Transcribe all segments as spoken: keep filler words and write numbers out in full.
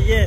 ये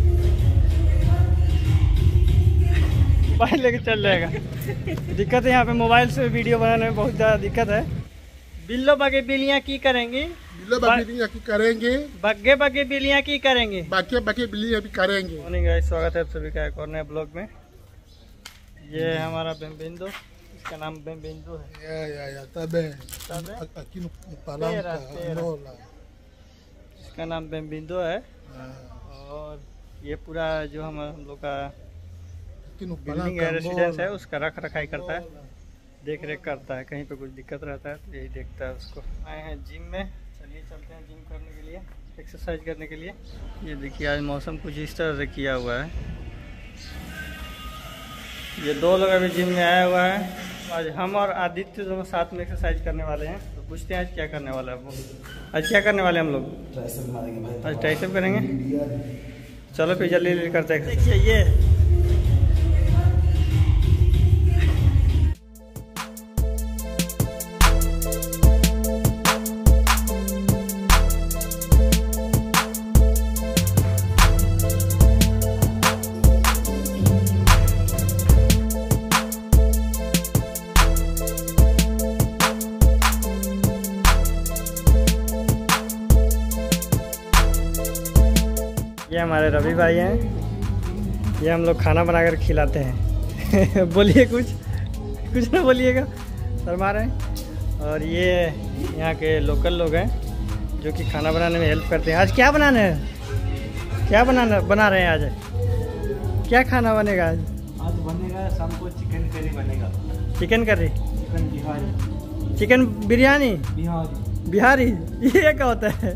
मोबाइल लेके चल जाएगा। दिक्कत है यहाँ पे, मोबाइल से वीडियो बनाने में बहुत ज़्यादा दिक्कत है। बिल्लो बगे बिल्लियाँ की करेंगे, बिल्लो बगे बिल्लियाँ की करेंगे, बग्गे बगे बिल्लियाँ की करेंगे, बगे बगे बिल्लियाँ भी करेंगे। मॉर्निंग गाइस, स्वागत है आप सभी का एक और नए ब्लॉग में। ये है हमारा बेम्बिंदो, इसका नाम बेम्बिंदो है। या या या तबे तबे aqui no palanca Angola, इसका नाम बेम्बिंदो है। और ये पूरा जो हम हम लोग का बिल्डिंग है, रेसिडेंस है, उसका रख रखाई करता है, देख रेख करता है। कहीं पे कुछ दिक्कत रहता है तो यही देखता है उसको। आए हैं जिम में, चलिए चलते हैं जिम करने के लिए, एक्सरसाइज करने के लिए। ये देखिए आज मौसम कुछ इस तरह से किया हुआ है। ये दो लोग अभी जिम में आया हुआ है। आज हम और आदित्य दोनों साथ में एक्सरसाइज करने वाले हैं। तो पूछते हैं आज क्या करने वाला है वो। आज क्या करने वाले हम लोग? ट्राइसेप मारेंगे भाई। आज ट्राइसेप करेंगे। चलो फिर जल्दी जल्दी करते हैं। देखिए ये ये हमारे रवि भाई हैं। ये हम लोग खाना बनाकर खिलाते हैं। बोलिए कुछ कुछ ना बोलिएगा, शर्मा रहे हैं। और ये यहाँ के लोकल लोग हैं जो कि खाना बनाने में हेल्प करते हैं। आज क्या बनाना है, क्या बनाना बना रहे हैं? आज क्या खाना बनेगा? आज आज बनेगा शाम को चिकन करी बनेगा। Chicken curry, chicken Bihari, chicken biryani Bihari Bihari ये क्या होता है?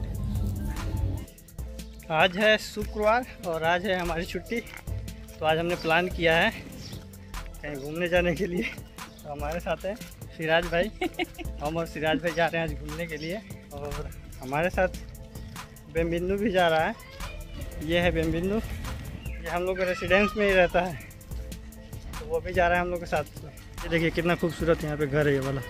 आज है शुक्रवार और आज है हमारी छुट्टी। तो आज हमने प्लान किया है कहीं घूमने जाने के लिए। तो हमारे साथ है सिराज भाई। हम और सिराज भाई जा रहे हैं आज घूमने के लिए। और हमारे साथ बेम्बिंदो भी जा रहा है। ये है बेम्बिंदो, ये हम लोग के रेसिडेंस में ही रहता है। तो वो भी जा रहा है हम लोग के साथ। ये देखिए कितना खूबसूरत यहाँ पे घर है ये वाला।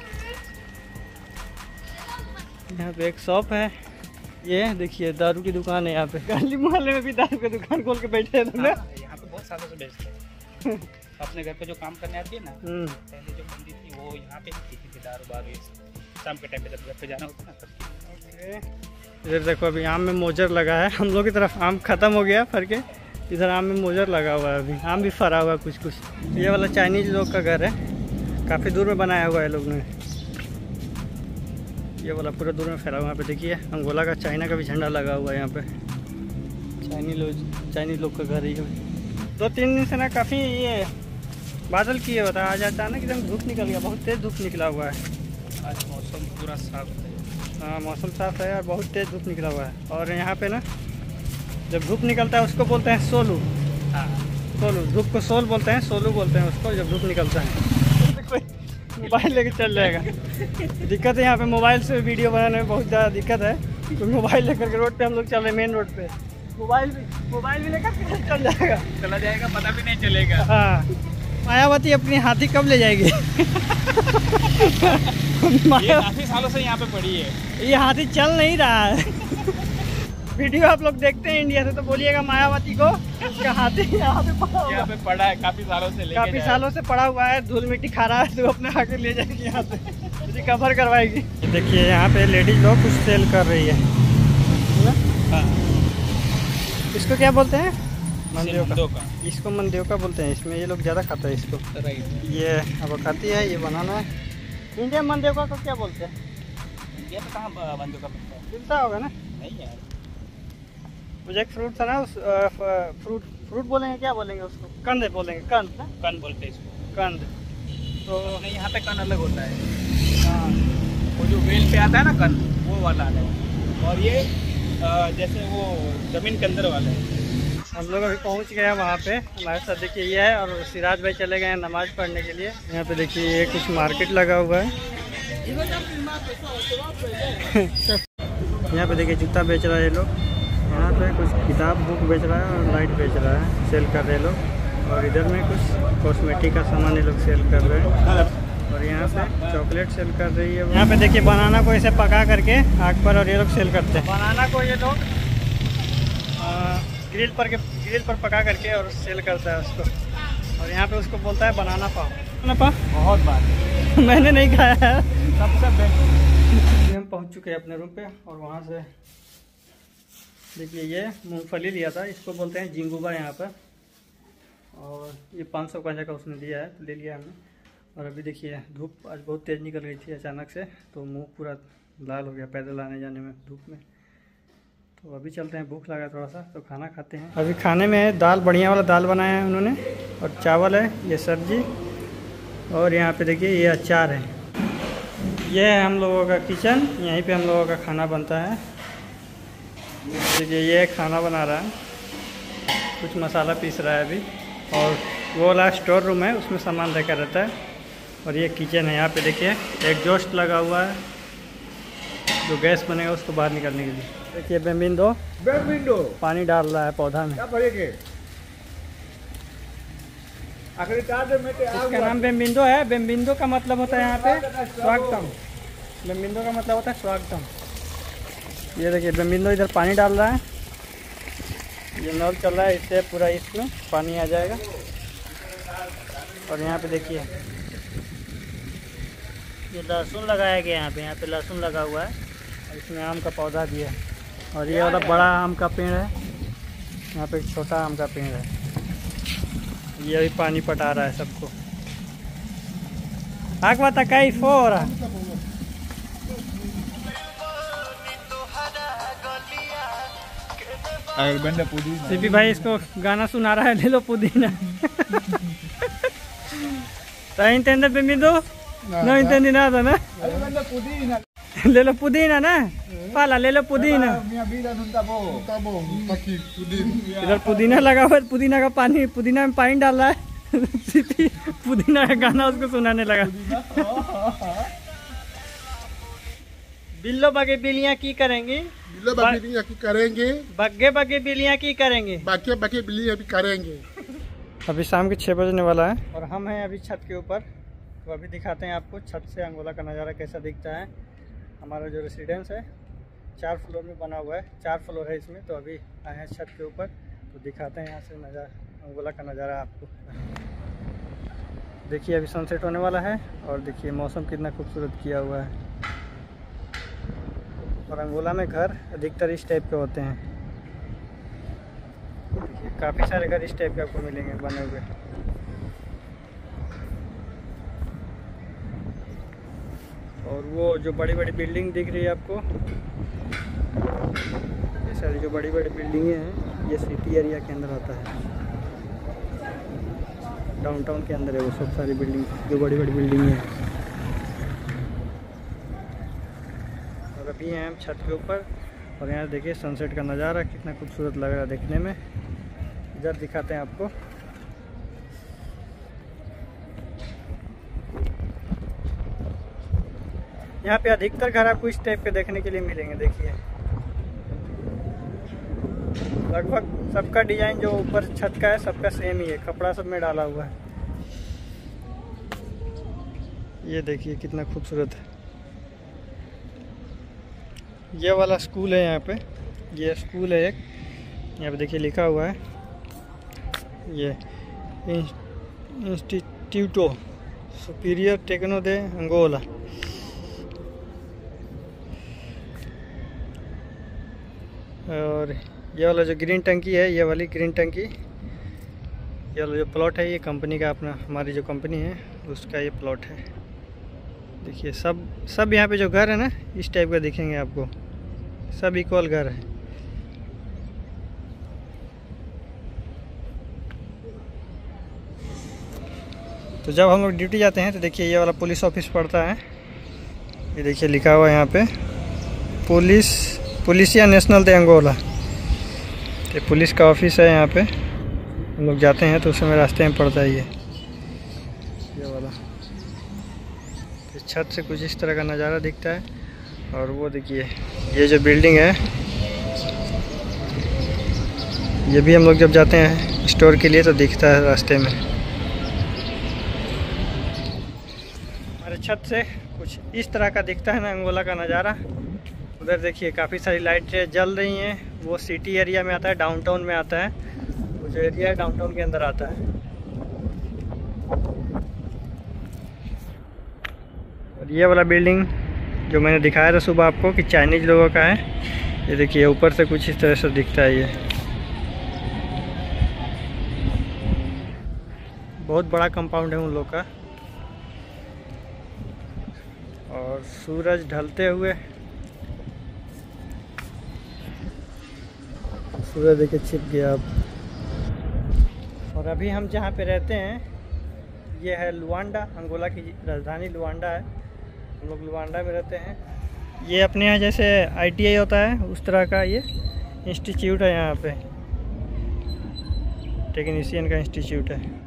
यहाँ पे एक शॉप है। ये देखिए दारू की दुकान है यहाँ पे। गली मोहल्ले में भी दारू की दुकान खोल के बैठे हैं तुमने। हाँ, यहाँ पे बहुत सालों से बेचते हैं। अपने घर पे जो काम करने आती है ना, पहले जो मंदी थी वो यहाँ पे पीती थी दारू बारू। शाम के टाइम पे जब घर पे जाना होता है ना तब। इधर देखो अभी आम में मोजर लगा है। हम लोग की तरफ आम खत्म हो गया फर के, इधर आम में मोजर लगा हुआ है। अभी आम भी फरा हुआ है कुछ कुछ। ये वाला चाइनीज लोग का घर है, काफ़ी दूर में बनाया हुआ है लोग ने। ये वाला पूरा दूर में फैला हुआ। यहाँ पे देखिए अंगोला का, चाइना का भी झंडा लगा हुआ है यहाँ पे। चाइनीज लोग चाइनीज लोग का घर ही है। दो तीन दिन से ना काफ़ी ये बादल किए होता है। आज अचानक एकदम धूप निकल गया, बहुत तेज़ धूप निकला हुआ है। आज मौसम पूरा साफ है। हाँ मौसम साफ है और बहुत तेज़ धूप निकला हुआ है। और यहाँ पे ना जब धूप निकलता है उसको बोलते हैं सोलू। हाँ सोलू, धूप को सोल बोलते हैं, सोलू बोलते हैं उसको जब धूप निकलता है। मोबाइल लेके चल जाएगा। दिक्कत है यहाँ पे, मोबाइल से वीडियो बनाने में बहुत ज़्यादा दिक्कत है। तो मोबाइल लेकर के रोड पे हम लोग चल रहे हैं, मेन रोड पे। मोबाइल भी मोबाइल भी लेकर के चल जाएगा, चला जाएगा, पता भी नहीं चलेगा। हाँ मायावती अपनी हाथी कब ले जाएगी? ये काफी सालों से यहाँ पे पड़ी है। ये हाथी चल नहीं रहा है। वीडियो आप लोग देखते हैं इंडिया से तो बोलिएगा मायावती को उसका हाथी यहाँ पे पड़ा हुआ यहाँ पे पड़ा है, काफी सालों से लेके काफी सालों से पड़ा हुआ है। धूल मिट्टी खा रहा है तो अपने आके ले जाएगी यहाँ से, कवर करवाएगी। देखिए यहाँ पे लेडीज लोग कुछ सेल कर रही है। हाँ। इसको क्या बोलते हैं? मंदियों मंदियों का। का इसको मंदियों का बोलते हैं। इसमें ये लोग ज़्यादा खाते हैं इसको। राइट। ये अब खाती है, ये बनाना है। इंडिया मंदियों का क्या बोलते हैं? ये तो कहाँ मंदियों का बनता है? मिलता होगा ना? नहीं यार, मुझे एक फ्रूट था ना, उस फ्रूट फ्रूट बोलेंगे, क्या बोलेंगे उसको? कंद बोलेंगे, कंद ना? कन बोलते हैं इसको। कंद। तो नहीं, यहाँ पे कन अलग होता है। हाँ, वो जो वेल पे आता है ना कन, वो वाला अलग है। और ये आ, जैसे वो जमीन के अंदर वाला है। हम लोग अभी पहुँच गए हैं वहाँ पे। हमारे साथ देखिए ये है, और सिराज भाई चले गए हैं नमाज़ पढ़ने के लिए। यहाँ पे देखिए ये कुछ मार्केट लगा हुआ है। यहाँ पे देखिए जूता बेच रहा है ये लोग। यहाँ पे कुछ किताब बुक बेच रहा है और लाइट बेच रहा है, सेल कर रहे लोग। और इधर में कुछ कॉस्मेटिक का सामान ये लोग सेल कर रहे हैं। और यहाँ पे चॉकलेट सेल कर रही है। यहाँ पे देखिए बनाना को ऐसे पका करके आग पर और ये लोग सेल करते हैं। बनाना को ये लोग ग्रिल पर के ग्रिल पर पका करके और सेल करता है उसको। और यहाँ पे उसको बोलता है बनाना पाव। बनाना पाव बहुत बार मैंने नहीं खाया है। सबसे बेस्ट। हम पहुँच चुके हैं अपने रूम पे और वहाँ से देखिए ये मूंगफली लिया था, इसको बोलते हैं जिंगुबा यहाँ पर। और ये पाँच सौ का जगह उसने दिया है तो ले लिया हमने। और अभी देखिए धूप आज बहुत तेज़ निकल गई थी अचानक से, तो मुंह पूरा लाल हो गया पैदल आने जाने में धूप में। तो अभी चलते हैं, भूख लगा थोड़ा सा तो खाना खाते हैं। अभी खाने में है दाल, बढ़िया वाला दाल बनाया है उन्होंने, और चावल है, ये सब्जी, और यहाँ पे देखिए ये अचार है। ये है हम लोगों का किचन, यहीं पे हम लोगों का खाना बनता है। देखिए ये खाना बना रहा है, कुछ मसाला पीस रहा है अभी। और वो वाला स्टोर रूम है, उसमें सामान रखा रहता है। और ये किचन है, यहाँ पे देखिए एग्जॉस्ट लगा हुआ है, जो गैस बनेगा उसको बाहर निकालने के लिए। देखिए बेम्बिंदो बेम्बिंदो पानी डाल रहा है पौधा में। क्या पड़ेगे? इसका नाम बेम्बिंदो है। बेम्बिंदो का मतलब होता है यहाँ पे स्वागतम। बेम्बिंदो का मतलब होता है स्वागतम। ये देखिए बेम्बिंदो इधर पानी डाल रहा है, ये नल चल रहा है, इससे पूरा इसमें पानी आ जाएगा। और यहाँ पे देखिए ये लहसुन लगाया गया, यहाँ पे यहाँ पे लहसुन लगा हुआ है, और इसमें आम का पौधा भी है। और ये वाला बड़ा आम का पेड़ है, यहाँ पे एक छोटा आम का पेड़ है। ये अभी पानी पटा रहा है सबको। आगवा तकाई फोरा सीपी भाई इसको गाना सुना रहा है, ले लो पुदीना। ¿Estás entendiendo, Pimiento? No entendí nada, ¿no? Le lo pudina, ¿no? Pala, le lo pudina. इधर पुदीना लगा हुआ है, पुदीना का पानी, पुदीना में पानी डाल रहा है। पुदीना का गाना उसको सुनाने लगा। बिल्लो बगे बिल्लियाँ की करेंगी, बिल्लो बगे बिल्लियाँ की करेंगे, बग्गे बगे बिल्लियाँ की करेंगे, बाकी बगे बिल्लियाँ भी करेंगे। अभी शाम के छः बजने वाला है और हम हैं अभी छत के ऊपर। तो अभी दिखाते हैं आपको छत से अंगोला का नज़ारा कैसा दिखता है। हमारा जो रेसिडेंस है चार फ्लोर में बना हुआ है, चार फ्लोर है इसमें। तो अभी आए हैं छत के ऊपर, तो दिखाते हैं यहाँ से नज़ारा, अंगोला का नज़ारा आपको। देखिए अभी सनसेट होने वाला है और देखिए मौसम कितना खूबसूरत किया हुआ है। और अंगोला में घर अधिकतर इस टाइप के होते हैं। देखिए काफ़ी सारे घर इस टाइप के आपको मिलेंगे बने हुए। और वो जो बड़ी बड़ी बिल्डिंग दिख रही है आपको, ये सारी जो बड़ी बड़ी बिल्डिंगें हैं, ये सिटी एरिया के अंदर आता है, डाउनटाउन के अंदर है वो सब सारी बिल्डिंग, जो बड़ी बड़ी बिल्डिंगें हैं। और अभी हैं हम छत के ऊपर और यहाँ देखिए सनसेट का नज़ारा कितना खूबसूरत लग रहा है देखने में। इधर दिखाते हैं आपको। यहाँ पे अधिकतर घर आपको इस टाइप के देखने के लिए मिलेंगे। देखिए लगभग सबका डिजाइन जो ऊपर छत का है सबका सेम ही है, कपड़ा सब में डाला हुआ है। ये देखिए कितना खूबसूरत है। ये वाला स्कूल है, यहाँ पे ये स्कूल है एक, यहाँ पे देखिए लिखा हुआ है ये इंस्टीट्यूटो सुपीरियर टेक्नो दे अंगोला। और ये वाला जो ग्रीन टंकी है, ये वाली ग्रीन टंकी, ये वाला जो प्लॉट है ये कंपनी का, अपना हमारी जो कंपनी है उसका ये प्लॉट है। देखिए सब सब यहाँ पे जो घर है ना इस टाइप का दिखेंगे आपको, सब इक्वल घर है। तो जब हम लोग ड्यूटी जाते हैं तो देखिए ये वाला पुलिस ऑफिस पड़ता है, ये देखिए लिखा हुआ है यहाँ पे पुलिस पुलिसिया नेशनल दे अंगोला। ये पुलिस का ऑफिस है, यहाँ पे हम लोग जाते हैं तो उस समय रास्ते में पड़ता है ये ये वाला। तो छत से कुछ इस तरह का नज़ारा दिखता है। और वो देखिए ये जो बिल्डिंग है, ये भी हम लोग जब जाते हैं स्टोर के लिए तो दिखता है रास्ते में। हमारे छत से कुछ इस तरह का दिखता है ना अंगोला का नज़ारा। उधर देखिए काफ़ी सारी लाइटें जल रही हैं। वो सिटी एरिया में आता है, डाउनटाउन में आता है। वो जो एरिया है डाउनटाउन के अंदर आता है। और ये वाला बिल्डिंग जो मैंने दिखाया था सुबह आपको कि चाइनीज़ लोगों का है, ये देखिए ऊपर से कुछ इस तरह से दिखता है। ये बहुत बड़ा कंपाउंड है उन लोग का। और सूरज ढलते हुए, सूरज देखिए छिप गया अब। और अभी हम जहाँ पे रहते हैं ये है लुआंडा, अंगोला की राजधानी लुआंडा है। हम लोग लुआंडा में रहते हैं। ये अपने यहाँ जैसे आई टी आई होता है उस तरह का ये इंस्टीट्यूट है। यहाँ पे टेक्नीशियन का इंस्टीट्यूट है।